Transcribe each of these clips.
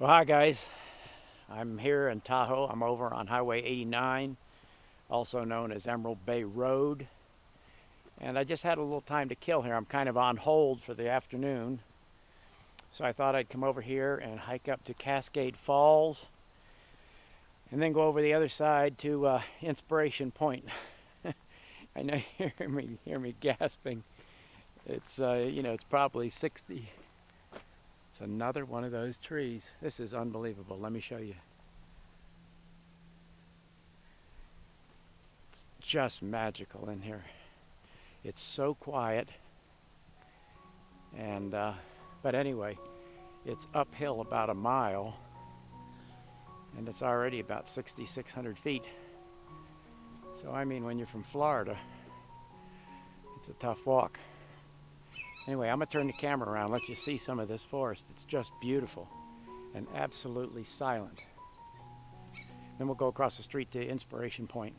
Well, hi guys. I'm here in Tahoe. I'm over on Highway 89, also known as Emerald Bay Road. And I just had a little time to kill here. I'm kind of on hold for the afternoon. So I thought I'd come over here and hike up to Cascade Falls and then go over the other side to Inspiration Point. I know you hear me gasping. It's it's probably 60. It's another one of those trees. This is unbelievable. Let me show you. It's just magical in here. It's so quiet. And but anyway, it's uphill about a mile, and it's already about 6,600 feet. So I mean, when you're from Florida, it's a tough walk. Anyway, I'm gonna turn the camera around, let you see some of this forest. It's just beautiful and absolutely silent. Then we'll go across the street to Inspiration Point.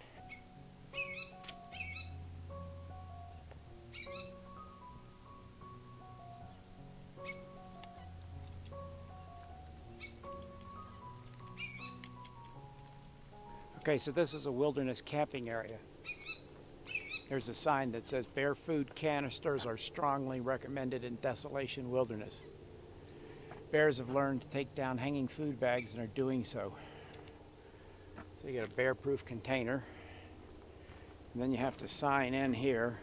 Okay, so this is a wilderness camping area. There's a sign that says bear food canisters are strongly recommended in Desolation Wilderness. Bears have learned to take down hanging food bags and are doing so. So you get a bear-proof container, and then you have to sign in here.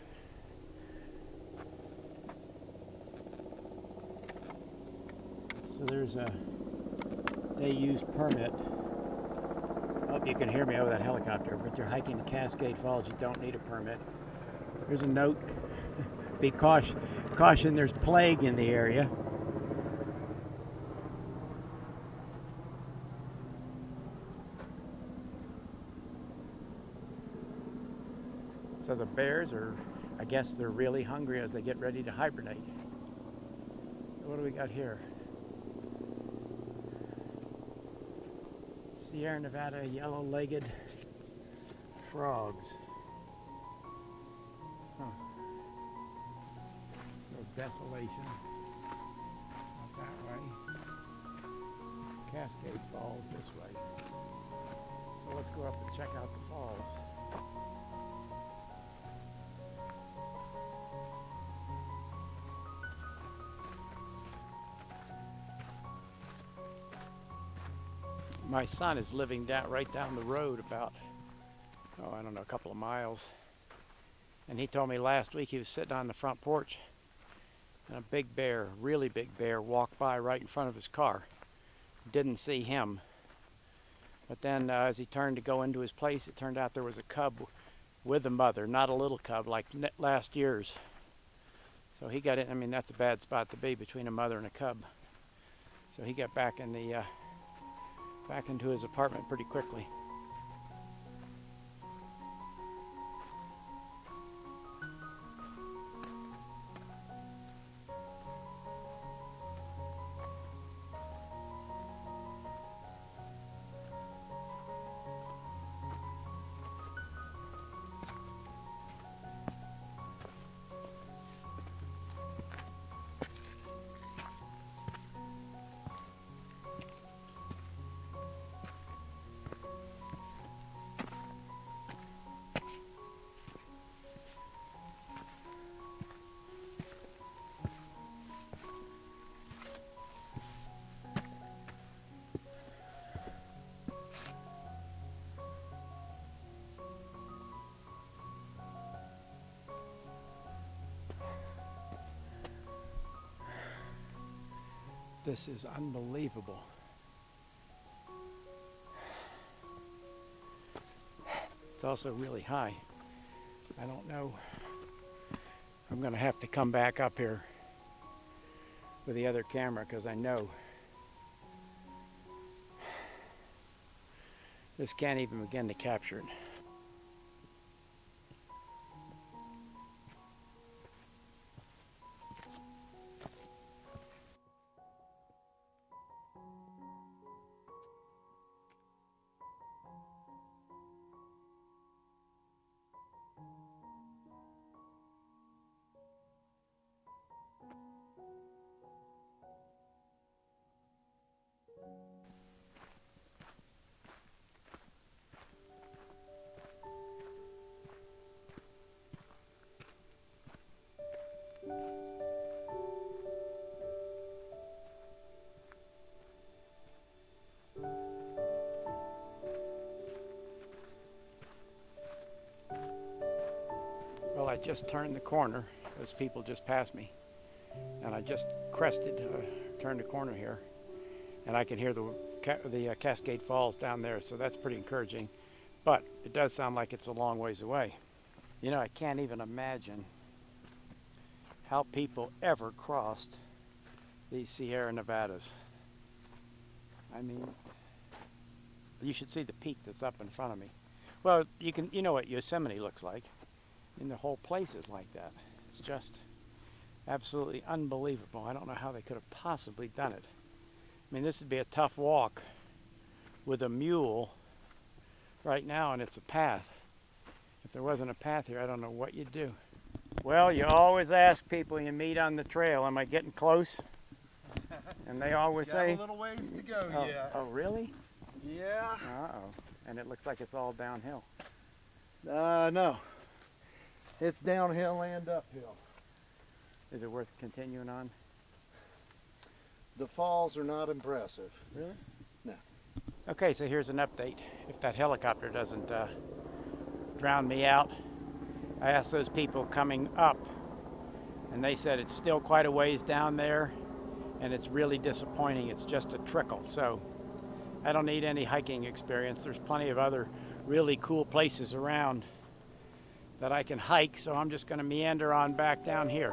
So there's a day use permit. Oh, you can hear me over that helicopter, but you're hiking to Cascade Falls, you don't need a permit. There's a note. Be caution, there's plague in the area. So the bears are, I guess they're really hungry as they get ready to hibernate. So what do we got here? Sierra Nevada yellow-legged frogs. Huh. So Desolation, not that way. Cascade Falls this way. So let's go up and check out the falls. My son is living right down the road about, I don't know, a couple of miles. And he told me last week he was sitting on the front porch and a big bear, really big bear, walked by right in front of his car. Didn't see him. But then as he turned to go into his place, it turned out there was a cub with a mother, not a little cub like last year's. So he got in. I mean, that's a bad spot to be, between a mother and a cub. So he got back into his apartment pretty quickly. This is unbelievable. It's also really high. I don't know. I'm going to have to come back up here with the other camera because I know this can't even begin to capture it. just turned the corner. Those people just passed me. And I just crested, turned the corner here. And I can hear the Cascade Falls down there, so that's pretty encouraging. But it does sound like it's a long ways away. You know, I can't even imagine how people ever crossed these Sierra Nevadas. I mean, you should see the peak that's up in front of me. Well, you know what Yosemite looks like. And the whole place is like that. It's just absolutely unbelievable. I don't know how they could have possibly done it. I mean, this would be a tough walk with a mule right now, and it's a path. If there wasn't a path here, I don't know what you'd do. Well, you always ask people you meet on the trail, am I getting close? And they always say, got a little ways to go yet. Oh, really? Yeah. Uh-oh. And it looks like it's all downhill. No. It's downhill and uphill. Is it worth continuing on? The falls are not impressive. Really? No. Okay, so here's an update. If that helicopter doesn't drown me out, I asked those people coming up, and they said it's still quite a ways down there, and it's really disappointing. It's just a trickle. So I don't need any hiking experience. There's plenty of other really cool places around that I can hike, so I'm just going to meander on back down here.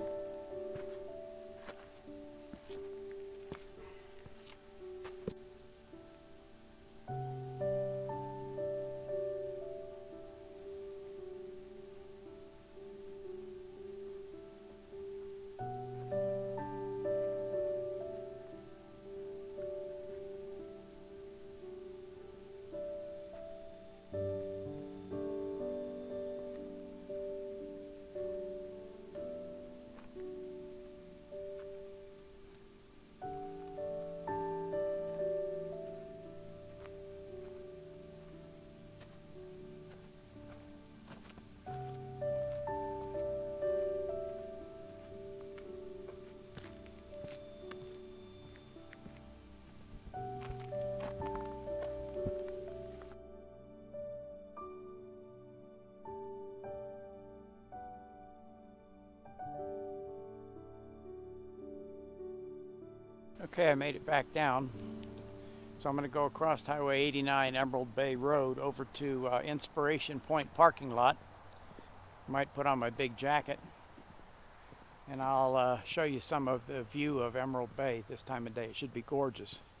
Okay, I made it back down. So I'm going to go across Highway 89 Emerald Bay Road over to Inspiration Point parking lot. Might put on my big jacket, and I'll show you some of the view of Emerald Bay this time of day. It should be gorgeous.